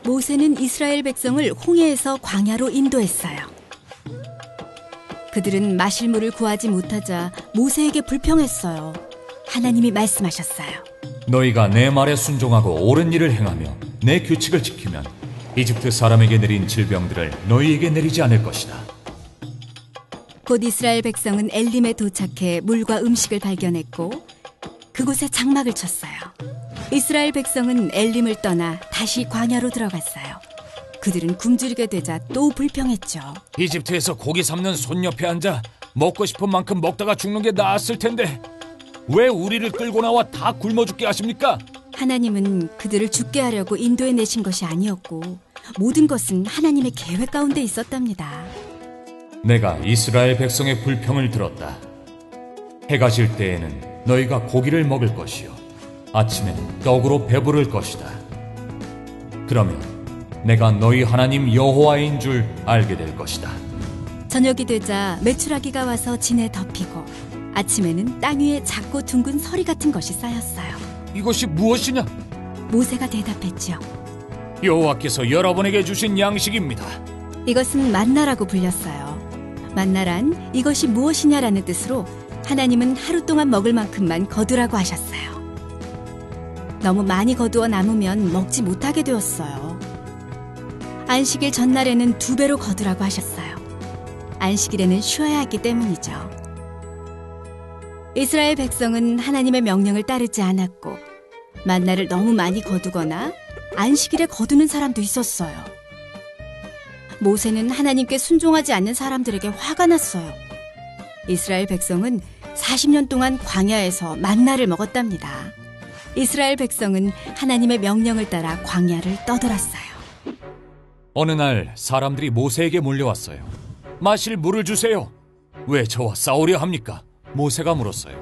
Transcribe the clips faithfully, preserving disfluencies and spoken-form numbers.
모세는 이스라엘 백성을 홍해에서 광야로 인도했어요. 그들은 마실 물을 구하지 못하자 모세에게 불평했어요. 하나님이 말씀하셨어요. 너희가 내 말에 순종하고 옳은 일을 행하며 내 규칙을 지키면 이집트 사람에게 내린 질병들을 너희에게 내리지 않을 것이다. 곧 이스라엘 백성은 엘림에 도착해 물과 음식을 발견했고 그곳에 장막을 쳤어요. 이스라엘 백성은 엘림을 떠나 다시 광야로 들어갔어요. 그들은 굶주리게 되자 또 불평했죠. 이집트에서 고기 삶는 손 옆에 앉아 먹고 싶은 만큼 먹다가 죽는 게 나았을 텐데 왜 우리를 끌고 나와 다 굶어 죽게 하십니까? 하나님은 그들을 죽게 하려고 인도해 내신 것이 아니었고 모든 것은 하나님의 계획 가운데 있었답니다. 내가 이스라엘 백성의 불평을 들었다. 해가 질 때에는 너희가 고기를 먹을 것이요 아침에는 떡으로 배부를 것이다. 그러면 내가 너희 하나님 여호와인 줄 알게 될 것이다. 저녁이 되자 메추라기가 와서 진에 덮이고 아침에는 땅 위에 작고 둥근 서리 같은 것이 쌓였어요. 이것이 무엇이냐? 모세가 대답했죠. 여호와께서 여러분에게 주신 양식입니다. 이것은 만나라고 불렸어요. 만나란 이것이 무엇이냐라는 뜻으로 하나님은 하루 동안 먹을 만큼만 거두라고 하셨어요. 너무 많이 거두어 남으면 먹지 못하게 되었어요. 안식일 전날에는 두 배로 거두라고 하셨어요. 안식일에는 쉬어야 했기 때문이죠. 이스라엘 백성은 하나님의 명령을 따르지 않았고 만나를 너무 많이 거두거나 안식일에 거두는 사람도 있었어요. 모세는 하나님께 순종하지 않는 사람들에게 화가 났어요. 이스라엘 백성은 사십 년 동안 광야에서 만나를 먹었답니다. 이스라엘 백성은 하나님의 명령을 따라 광야를 떠돌았어요. 어느 날 사람들이 모세에게 몰려왔어요. 마실 물을 주세요. 왜 저와 싸우려 합니까? 모세가 물었어요.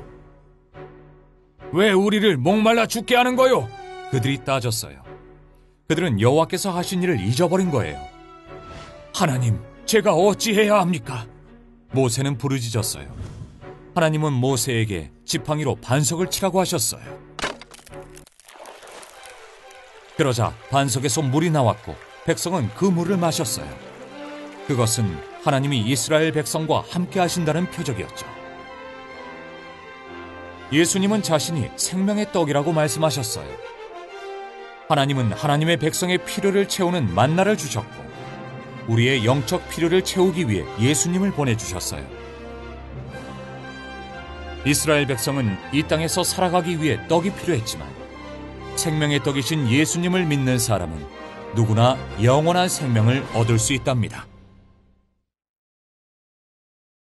왜 우리를 목말라 죽게 하는 거요? 그들이 따졌어요. 그들은 여호와께서 하신 일을 잊어버린 거예요. 하나님, 제가 어찌해야 합니까? 모세는 부르짖었어요. 하나님은 모세에게 지팡이로 반석을 치라고 하셨어요. 그러자 반석에서 물이 나왔고 백성은 그 물을 마셨어요. 그것은 하나님이 이스라엘 백성과 함께 하신다는 표적이었죠. 예수님은 자신이 생명의 떡이라고 말씀하셨어요. 하나님은 하나님의 백성의 필요를 채우는 만나를 주셨고 우리의 영적 필요를 채우기 위해 예수님을 보내주셨어요. 이스라엘 백성은 이 땅에서 살아가기 위해 떡이 필요했지만 생명의 떡이신 예수님을 믿는 사람은 누구나 영원한 생명을 얻을 수 있답니다.